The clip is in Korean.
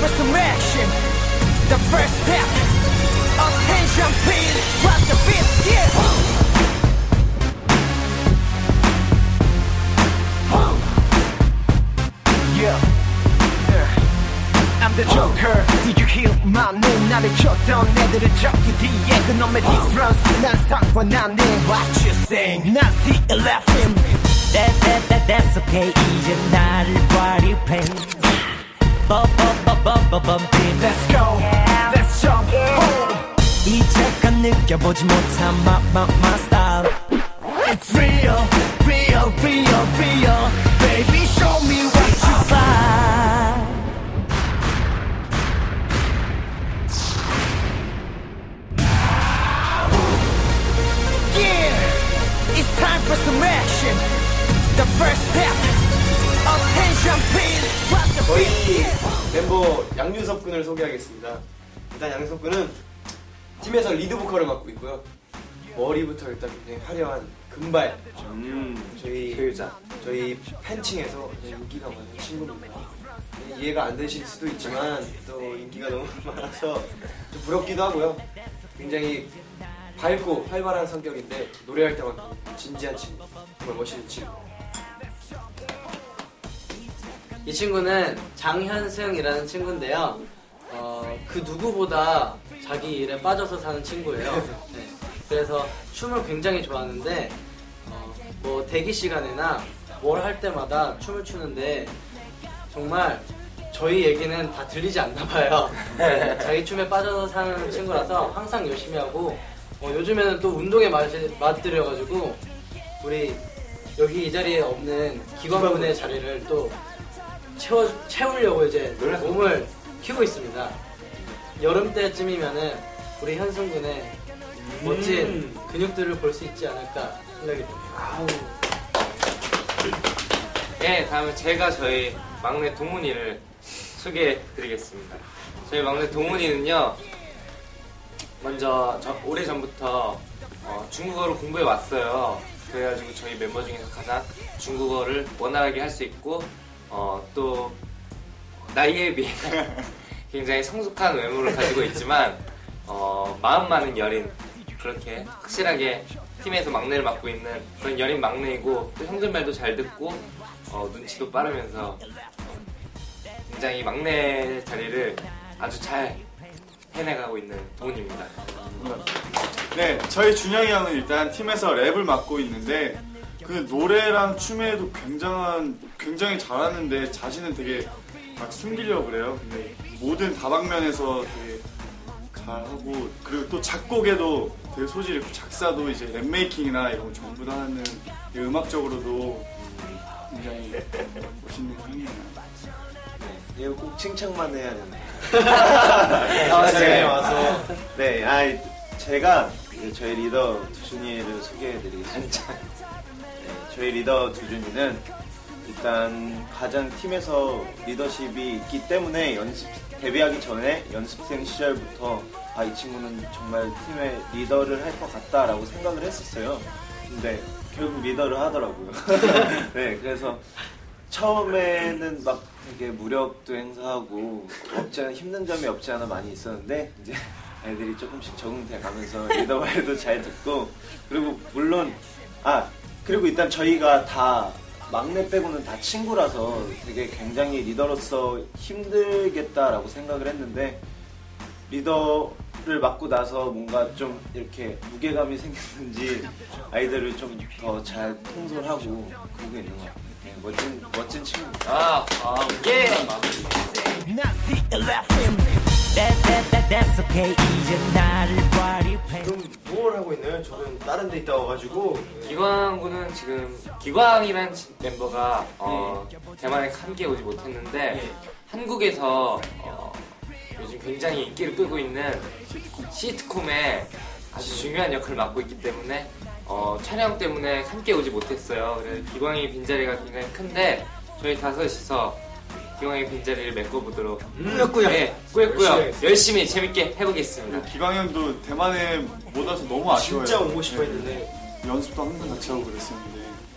for some action. The first step. Attention please. Drop the beat. Yeah. I'm the Joker. Did you hear my name? 나를 쳤던 애들을 적기 뒤에 그놈의 difference 난 상관안 해. What you saying? 난 still laughing. That's okay. 이제 나를 과립해. Let's go. Let's jump. 이제껏 느껴보지 못한 my style. It's real, real, real, real. Baby, show me what you find. Yeah, it's time for some action. The first step. Attention, please. 저희 멤버 양윤섭 군을 소개하겠습니다. 일단 양윤섭 군은 팀에서 리드 보컬을 맡고 있고요. 머리부터 일단 굉장히 화려한 금발. 저희 팬층에서 인기가 많은 친구입니다. 이해가 안 되실 수도 있지만 또 인기가 너무 많아서 좀 부럽기도 하고요. 굉장히 밝고 활발한 성격인데 노래할 때만큼 진지한 친구, 정말 멋있는 친구. 이 친구는 장현승이라는 친구인데요. 그 누구보다 자기 일에 빠져서 사는 친구예요. 네. 그래서 춤을 굉장히 좋아하는데 뭐 대기 시간이나 뭘 할 때마다 춤을 추는데 정말 저희 얘기는 다 들리지 않나 봐요. 네. 자기 춤에 빠져서 사는 친구라서 항상 열심히 하고 요즘에는 또 운동에 맛들여가지고 우리 여기 이 자리에 없는 기관군의 자리를 또 채우려고 이제 몸을 키우고 있습니다. 여름 때쯤이면은 우리 현승군의 멋진 근육들을 볼 수 있지 않을까 생각이 듭니다. 네, 다음에 제가 저희 막내 동문이를 소개해드리겠습니다. 저희 막내 동문이는요, 먼저 오래전부터 중국어를 공부해 왔어요. 그래가지고 저희 멤버 중에서 가장 중국어를 원활하게 할 수 있고 또 나이에 비해 굉장히 성숙한 외모를 가지고 있지만 마음 많은 여린, 그렇게 확실하게 팀에서 막내를 맡고 있는 그런 여린 막내이고 또 형들 말도 잘 듣고 눈치도 빠르면서 굉장히 막내 자리를 아주 잘 해내가고 있는 동훈입니다. 네, 저희 준영이 형은 일단 팀에서 랩을 맡고 있는데 그 노래랑 춤에도 굉장히 잘하는데 자신은 되게 막 숨기려고 그래요. 근데 모든 다방면에서 되게 잘하고 그리고 또 작곡에도 되게 소질이 있고 작사도 이제 랩메이킹이나 이런 거 전부 다 하는 음악적으로도 굉장히 멋있는 형이에요. 이거 꼭 칭찬만 해야 되나? 네, 와서. 네, 제가 저희 리더 두준이를 소개해드리겠습니다. 네, 저희 리더 두준이는 일단 가장 팀에서 리더십이 있기 때문에 데뷔하기 전에 연습생 시절부터 이 친구는 정말 팀의 리더를 할 것 같다라고 생각을 했었어요. 근데 결국 리더를 하더라고요. 네, 그래서 처음에는 막 되게 무력도 행사하고 힘든 점이 없지 않아 많이 있었는데 이제 애들이 조금씩 적응돼 가면서 리더 말도 잘 듣고 그리고 물론 그리고 일단 저희가 다 막내 빼고는 다 친구라서 되게 굉장히 리더로서 힘들겠다라고 생각을 했는데 리더를 맡고 나서 뭔가 좀 이렇게 무게감이 생겼는지 아이들을 좀 더 잘 통솔하고 그러고 있는 것 같아요. 네, 멋진 친구입니다. 예! 그럼 뭘 하고 있나요? 저는 다른 데 있다 와가지고. 기광군은 지금 기광이라는 멤버가 대만에 함께 오지 못했는데 한국에서 요즘 굉장히 인기를 끌고 있는 시트콤에 아주 중요한 역할을 맡고 있기 때문에 촬영 때문에 함께 오지 못했어요. 그래서 기광이 빈자리가 굉장히 큰데 저희 다섯이서 기광의 빈자리를 메꿔보도록 꾸역꾸역 열심히 재밌게 해보겠습니다. 기광형도 대만에 못 와서 너무 아쉬워요. 진짜 오고 싶어 했는데 연습도 항상 같이 하고 그랬었는데